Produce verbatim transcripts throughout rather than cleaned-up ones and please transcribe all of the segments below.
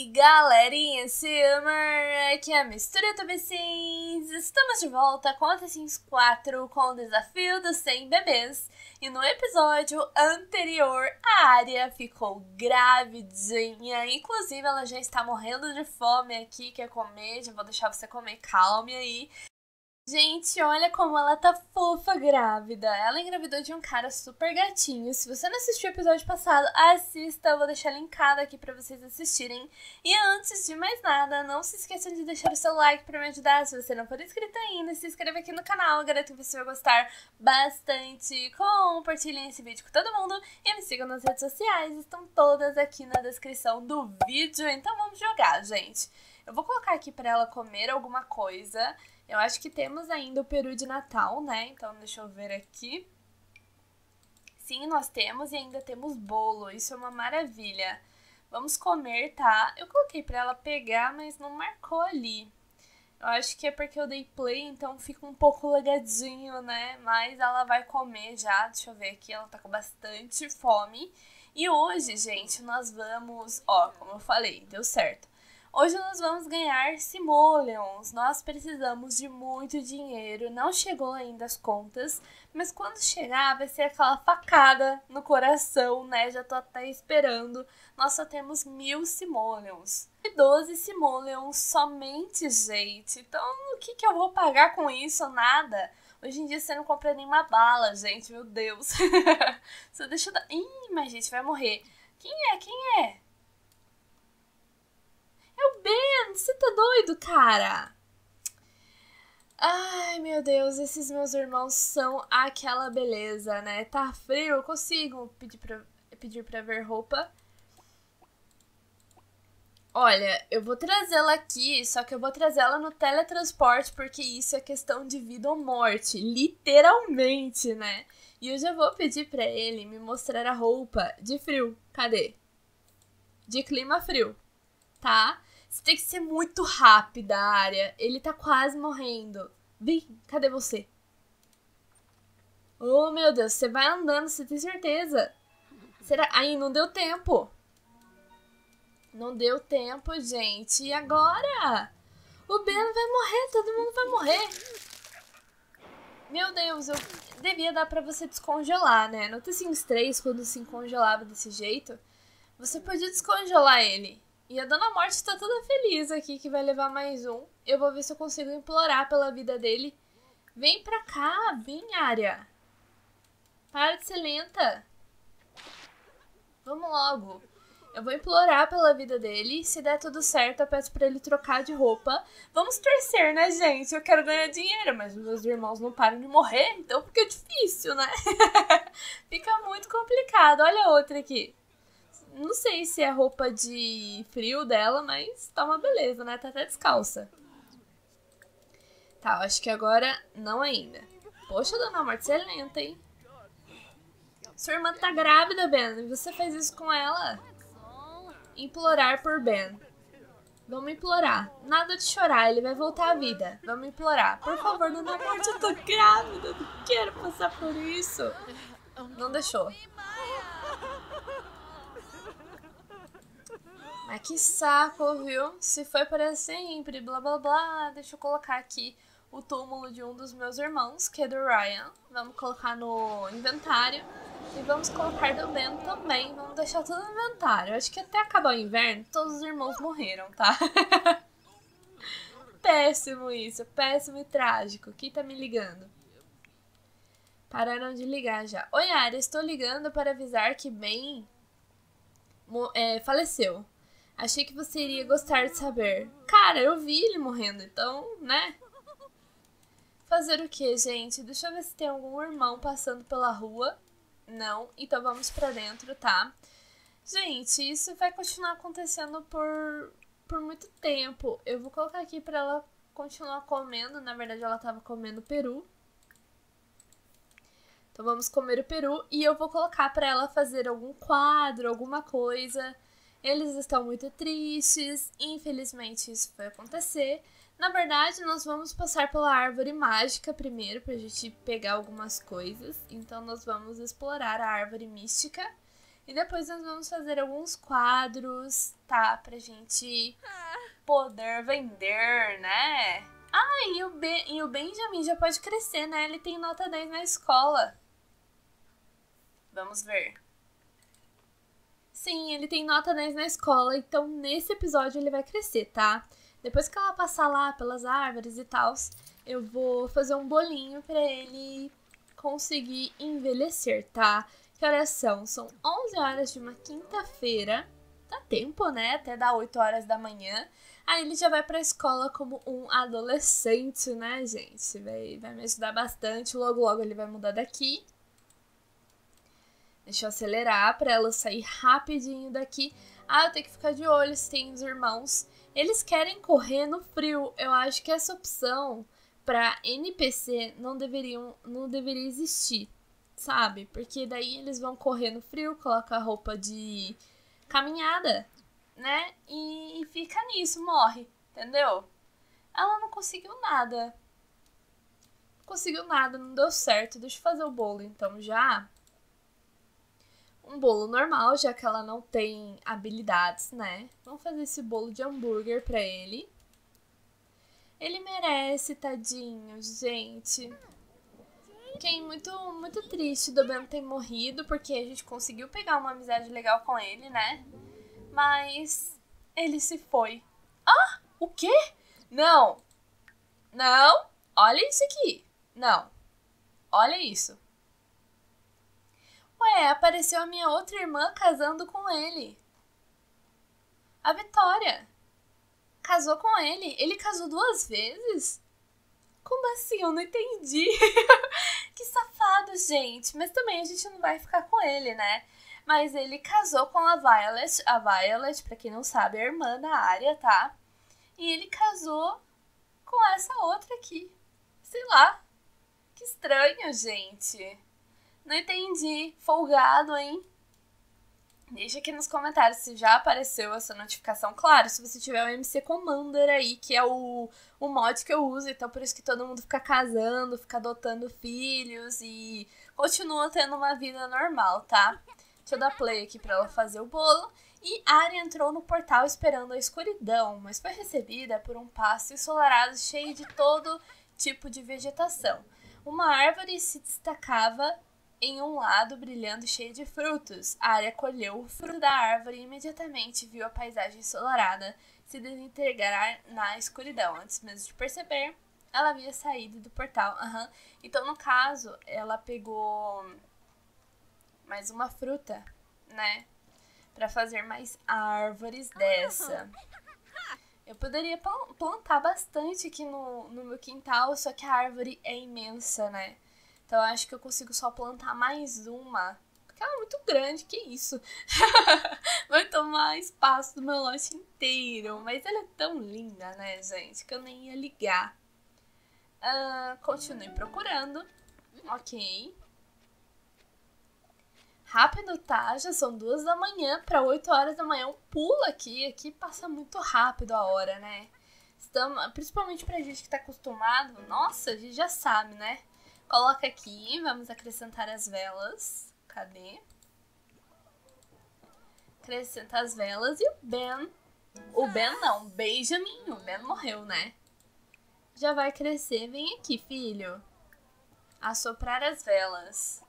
Galerinha, Silmer, aqui é a Mistura T V Sims. Estamos de volta com a The Sims quatro com o desafio dos cem bebês. E no episódio anterior, a Arya ficou gravidinha. Inclusive, ela já está morrendo de fome aqui, quer comer. Já vou deixar você comer, calme aí. Gente, olha como ela tá fofa grávida. Ela engravidou de um cara super gatinho. Se você não assistiu o episódio passado, assista. Eu vou deixar linkado aqui pra vocês assistirem. E antes de mais nada, não se esqueçam de deixar o seu like pra me ajudar. Se você não for inscrito ainda, se inscreva aqui no canal. Garanto que você vai gostar bastante. Compartilhem esse vídeo com todo mundo. E me sigam nas redes sociais. Estão todas aqui na descrição do vídeo. Então vamos jogar, gente. Eu vou colocar aqui pra ela comer alguma coisa. Eu acho que temos ainda o peru de Natal, né? Então, deixa eu ver aqui. Sim, nós temos e ainda temos bolo. Isso é uma maravilha. Vamos comer, tá? Eu coloquei pra ela pegar, mas não marcou ali. Eu acho que é porque eu dei play, então fica um pouco lagadinho, né? Mas ela vai comer já. Deixa eu ver aqui, ela tá com bastante fome. E hoje, gente, nós vamos... Ó, como eu falei, deu certo. Hoje nós vamos ganhar simoleons. Nós precisamos de muito dinheiro. Não chegou ainda as contas, mas quando chegar vai ser aquela facada no coração, né? Já tô até esperando. Nós só temos mil simoleons. E doze simoleons somente, gente. Então, o que que eu vou pagar com isso? Nada. Hoje em dia você não compra nenhuma bala, gente. Meu Deus. Só deixa eu dar... Ih, mas gente, vai morrer. Quem é? Quem é? É o Ben, você tá doido, cara? Ai, meu Deus, esses meus irmãos são aquela beleza, né? Tá frio, eu consigo pedir pra, pedir pra ver roupa. Olha, eu vou trazê-la aqui, só que eu vou trazê-la no teletransporte, porque isso é questão de vida ou morte, literalmente, né? E eu já vou pedir pra ele me mostrar a roupa de frio. Cadê? De clima frio, tá? Você tem que ser muito rápida, Arya. Ele tá quase morrendo. Vem, cadê você? Oh, meu Deus, você vai andando, você tem certeza? Será? Aí, não deu tempo. Não deu tempo, gente. E agora? O Ben vai morrer, todo mundo vai morrer. Meu Deus, eu devia dar pra você descongelar, né? No The Sims três, quando se congelava desse jeito, você podia descongelar ele. E a Dona Morte tá toda feliz aqui que vai levar mais um. Eu vou ver se eu consigo implorar pela vida dele. Vem pra cá, vem, Arya. Para de ser lenta. Vamos logo. Eu vou implorar pela vida dele. Se der tudo certo, eu peço pra ele trocar de roupa. Vamos torcer, né, gente? Eu quero ganhar dinheiro, mas os meus irmãos não param de morrer, então fica difícil, né? Fica muito complicado. Olha a outra aqui. Não sei se é roupa de frio dela, mas tá uma beleza, né? Tá até descalça. Tá, acho que agora não ainda. Poxa, Dona Morte, você é lenta, hein? Sua irmã tá grávida, Ben, e você fez isso com ela? Implorar por Ben. Vamos implorar. Nada de chorar, ele vai voltar à vida. Vamos implorar. Por favor, Dona Morte, eu tô grávida, eu não quero passar por isso. Não deixou. Mas que saco, viu? Se foi para sempre, blá blá blá. Deixa eu colocar aqui o túmulo de um dos meus irmãos, que é do Ryan. Vamos colocar no inventário. E vamos colocar do Ben também. Vamos deixar tudo no inventário. Acho que até acabar o inverno, todos os irmãos morreram, tá? Péssimo isso, péssimo e trágico. Quem tá me ligando? Pararam de ligar já. Oi, Arya, estou ligando para avisar que Ben é, faleceu. Achei que você iria gostar de saber. Cara, eu vi ele morrendo, então, né? Fazer o que, gente? Deixa eu ver se tem algum irmão passando pela rua. Não, então vamos pra dentro, tá? Gente, isso vai continuar acontecendo por, por muito tempo. Eu vou colocar aqui pra ela continuar comendo. Na verdade, ela tava comendo peru. Então vamos comer o peru e eu vou colocar pra ela fazer algum quadro, alguma coisa. Eles estão muito tristes, infelizmente isso vai acontecer. Na verdade, nós vamos passar pela árvore mágica primeiro, pra gente pegar algumas coisas. Então nós vamos explorar a árvore mística. E depois nós vamos fazer alguns quadros, tá? Pra gente poder vender, né? Ah, e o, Be e o Benjamin já pode crescer, né? Ele tem nota dez na escola. Vamos ver. Sim, ele tem nota dez na escola, então nesse episódio ele vai crescer, tá? Depois que ela passar lá pelas árvores e tal, eu vou fazer um bolinho pra ele conseguir envelhecer, tá? Que horas são? São onze horas de uma quinta-feira. Dá tempo, né? Até dar oito horas da manhã. Aí ele já vai pra escola como um adolescente, né, gente? Vai, vai me ajudar bastante. Logo, logo ele vai mudar daqui. Deixa eu acelerar pra ela sair rapidinho daqui. Ah, eu tenho que ficar de olho se tem os irmãos. Eles querem correr no frio. Eu acho que essa opção pra N P C não, deveriam, não deveria existir, sabe? Porque daí eles vão correr no frio, colocar roupa de caminhada, né? E fica nisso, morre, entendeu? Ela não conseguiu nada. Não conseguiu nada, não deu certo. Deixa eu fazer o bolo então já. Um bolo normal, já que ela não tem habilidades, né? Vamos fazer esse bolo de hambúrguer pra ele. Ele merece, tadinho, gente. Fiquei muito, muito triste do Ben ter morrido, porque a gente conseguiu pegar uma amizade legal com ele, né? Mas ele se foi. Ah, o quê? Não. Não. Olha isso aqui. Não. Olha isso. Ué, apareceu a minha outra irmã casando com ele. A Vitória. Casou com ele. Ele casou duas vezes? Como assim? Eu não entendi. Que safado, gente. Mas também a gente não vai ficar com ele, né? Mas ele casou com a Violet. A Violet, pra quem não sabe, é a irmã da Arya, tá? E ele casou com essa outra aqui. Sei lá. Que estranho, gente. Não entendi. Folgado, hein? Deixa aqui nos comentários se já apareceu essa notificação. Claro, se você tiver o M C Commander aí, que é o, o mod que eu uso. Então, por isso que todo mundo fica casando, fica adotando filhos e continua tendo uma vida normal, tá? Deixa eu dar play aqui pra ela fazer o bolo. E Arya entrou no portal esperando a escuridão, mas foi recebida por um pasto ensolarado cheio de todo tipo de vegetação. Uma árvore se destacava em um lado, brilhando, cheio de frutos. A Arya colheu o fruto da árvore e imediatamente viu a paisagem ensolarada se desintegrar na escuridão. Antes mesmo de perceber, ela havia saído do portal. Uhum. Então, no caso, ela pegou mais uma fruta, né? Pra fazer mais árvores dessa. Eu poderia plantar bastante aqui no, no meu quintal, só que a árvore é imensa, né? Então, eu acho que eu consigo só plantar mais uma. Porque ela é muito grande, que isso? Vai tomar espaço do meu lote inteiro. Mas ela é tão linda, né, gente? Que eu nem ia ligar. Uh, continue procurando. Ok. Rápido, tá? Já são duas da manhã para oito horas da manhã. Um pulo aqui. Aqui passa muito rápido a hora, né? Estamos, principalmente pra gente que tá acostumado. Nossa, a gente já sabe, né? Coloca aqui, vamos acrescentar as velas. Cadê? Acrescenta as velas e o Ben. O Ben não, o Benjamin. O Ben morreu, né? Já vai crescer. Vem aqui, filho. Assoprar as velas.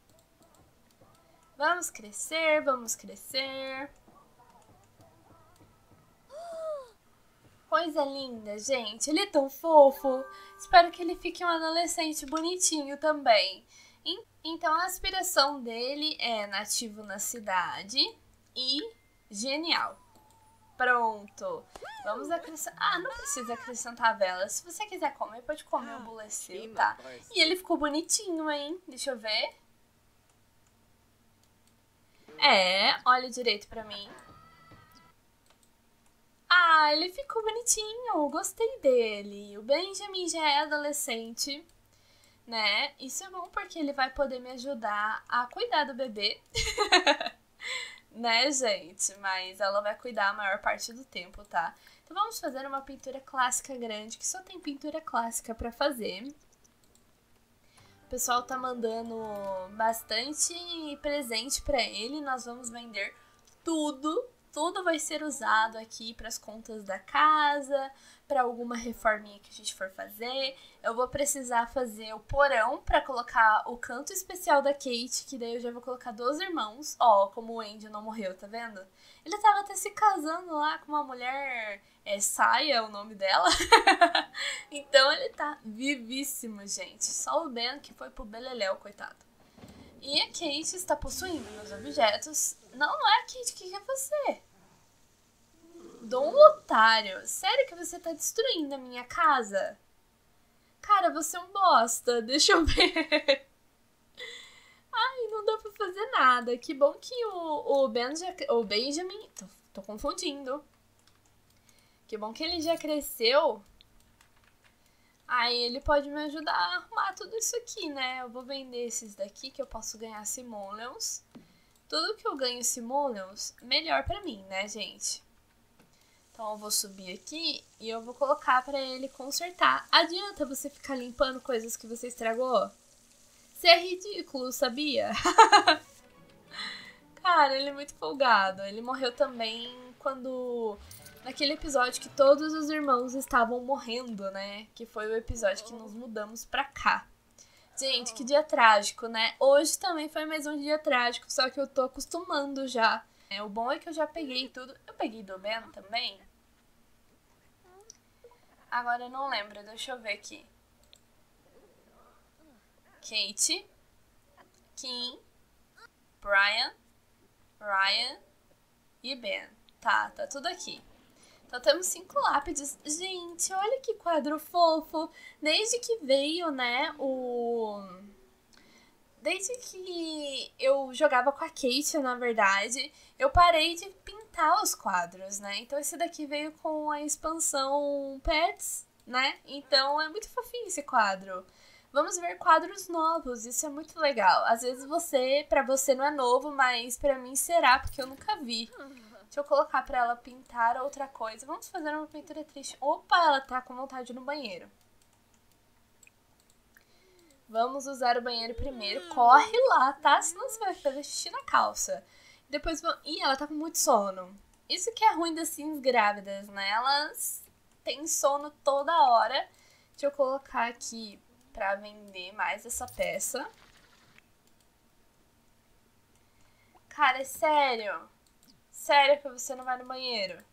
Vamos crescer, vamos crescer. Coisa linda, gente. Ele é tão fofo. Espero que ele fique um adolescente bonitinho também. Então, a aspiração dele é nativo na cidade e genial. Pronto. Vamos acrescentar... Ah, não precisa acrescentar vela. Se você quiser comer, pode comer o bolo seu, tá? E ele ficou bonitinho, hein? Deixa eu ver. É, olha direito pra mim. Ah, ele ficou bonitinho, gostei dele. O Benjamin já é adolescente, né? Isso é bom porque ele vai poder me ajudar a cuidar do bebê. Né, gente? Mas ela vai cuidar a maior parte do tempo, tá? Então vamos fazer uma pintura clássica grande, que só tem pintura clássica pra fazer. O pessoal tá mandando bastante presente pra ele. Nós vamos vender tudo. Tudo vai ser usado aqui para as contas da casa, para alguma reforminha que a gente for fazer. Eu vou precisar fazer o porão para colocar o canto especial da Kate, que daí eu já vou colocar dois irmãos. Ó, como o Andy não morreu, tá vendo? Ele tava até se casando lá com uma mulher, é Saia é o nome dela. Então ele tá vivíssimo, gente. Só o Ben que foi pro beleléu, coitado. E a Kate está possuindo meus objetos. Não, não é a Kate, o que é você? Dom Otário, sério que você tá destruindo a minha casa? Cara, você é um bosta, deixa eu ver. Ai, não dá pra fazer nada. Que bom que o, o, ben já, o Benjamin... Tô, tô confundindo. Que bom que ele já cresceu. Aí ele pode me ajudar a arrumar tudo isso aqui, né? Eu vou vender esses daqui que eu posso ganhar simoleons. Tudo que eu ganho simoleons, melhor pra mim, né, gente? Então eu vou subir aqui e eu vou colocar pra ele consertar. Adianta você ficar limpando coisas que você estragou? Você é ridículo, sabia? Cara, ele é muito folgado. Ele morreu também quando... Naquele episódio que todos os irmãos estavam morrendo, né? Que foi o episódio que nos mudamos pra cá. Gente, que dia trágico, né? Hoje também foi mais um dia trágico, só que eu tô acostumando já. É, o bom é que eu já peguei tudo. Eu peguei do Ben também? Agora eu não lembro, deixa eu ver aqui. Kate, Kim, Brian, Ryan e Ben. Tá, tá tudo aqui. Então temos cinco lápides. Gente, olha que quadro fofo. Desde que veio, né, o... Desde que eu jogava com a Kate, na verdade, eu parei de pintar os quadros, né? Então esse daqui veio com a expansão Pets, né? Então é muito fofinho esse quadro. Vamos ver quadros novos, isso é muito legal. Às vezes você, pra você não é novo, mas pra mim será, porque eu nunca vi. Deixa eu colocar pra ela pintar outra coisa. Vamos fazer uma pintura triste. Opa, ela tá com vontade no banheiro. Vamos usar o banheiro primeiro. Corre lá, tá? Senão você vai fazer xixi na calça. Depois vamos... Ih, ela tá com muito sono. Isso que é ruim das sims grávidas, né? Elas têm sono toda hora. Deixa eu colocar aqui pra vender mais essa peça. Cara, é sério? Sério que você não vai no banheiro?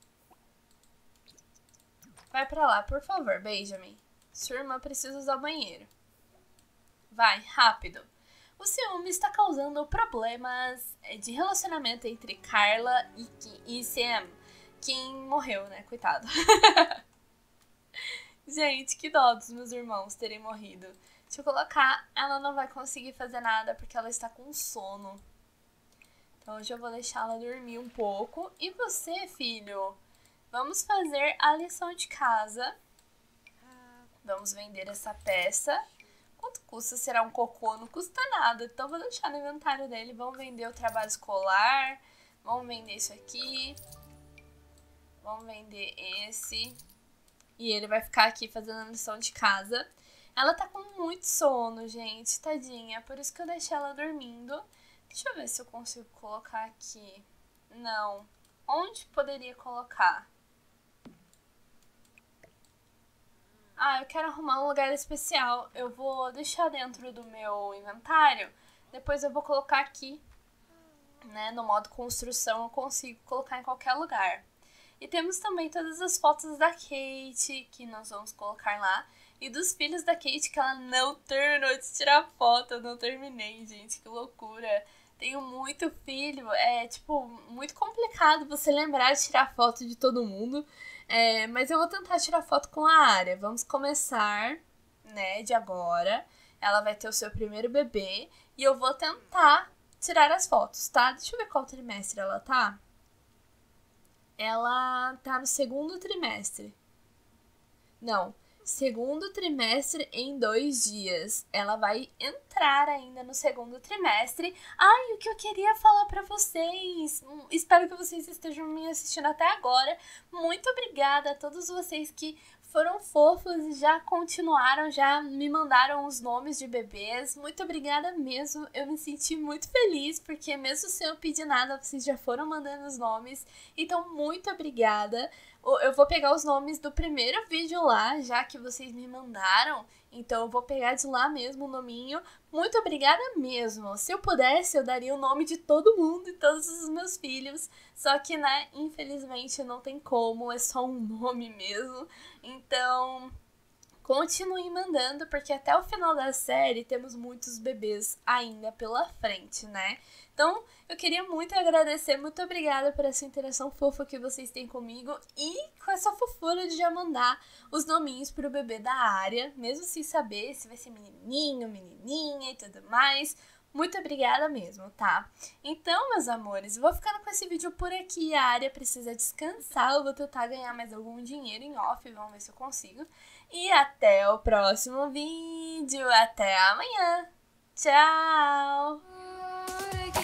Vai pra lá, por favor, Benjamin. Sua irmã precisa usar o banheiro. Vai, rápido. O ciúme está causando problemas de relacionamento entre Carla e, Kim, e Sam. Kim morreu, né? Coitado. Gente, que dó dos meus irmãos terem morrido. Deixa eu colocar. Ela não vai conseguir fazer nada porque ela está com sono. Então hoje eu vou deixar ela dormir um pouco. E você, filho? Vamos fazer a lição de casa. Vamos vender essa peça. Quanto custa? Será um cocô? Não custa nada. Então vou deixar no inventário dele. Vamos vender o trabalho escolar. Vamos vender isso aqui. Vamos vender esse. E ele vai ficar aqui fazendo a lição de casa. Ela tá com muito sono, gente. Tadinha. Por isso que eu deixei ela dormindo. Deixa eu ver se eu consigo colocar aqui. Não. Onde poderia colocar? Ah, eu quero arrumar um lugar especial. Eu vou deixar dentro do meu inventário. Depois eu vou colocar aqui, né? No modo construção eu consigo colocar em qualquer lugar. E temos também todas as fotos da Kate, que nós vamos colocar lá. E dos filhos da Kate, que ela não terminou de tirar foto. Eu não terminei, gente. Que loucura. Tenho muito filho, é, tipo, muito complicado você lembrar de tirar foto de todo mundo. É, mas eu vou tentar tirar foto com a Arya. Vamos começar, né, de agora. Ela vai ter o seu primeiro bebê. E eu vou tentar tirar as fotos, tá? Deixa eu ver qual trimestre ela tá. Ela tá no segundo trimestre. Não, segundo trimestre em dois dias. Ela vai entrar entrar ainda no segundo trimestre. Ai, o que eu queria falar pra vocês, espero que vocês estejam me assistindo até agora. Muito obrigada a todos vocês que foram fofos e já continuaram, já me mandaram os nomes de bebês. Muito obrigada mesmo, eu me senti muito feliz, porque mesmo sem eu pedir nada, vocês já foram mandando os nomes. Então, muito obrigada. Eu vou pegar os nomes do primeiro vídeo lá, já que vocês me mandaram. Então, eu vou pegar de lá mesmo o nominho. Muito obrigada mesmo. Se eu pudesse, eu daria o nome de todo mundo e todos os meus filhos. Só que, né, infelizmente não tem como, é só um nome mesmo. Então, continuem mandando, porque até o final da série temos muitos bebês ainda pela frente, né? Então, eu queria muito agradecer, muito obrigada por essa interação fofa que vocês têm comigo e com essa fofura de já mandar os nominhos pro bebê da área, mesmo sem saber se vai ser menininho, menininha e tudo mais. Muito obrigada mesmo, tá? Então, meus amores, eu vou ficando com esse vídeo por aqui. A área precisa descansar. Eu vou tentar ganhar mais algum dinheiro em off. Vamos ver se eu consigo. E até o próximo vídeo. Até amanhã. Tchau!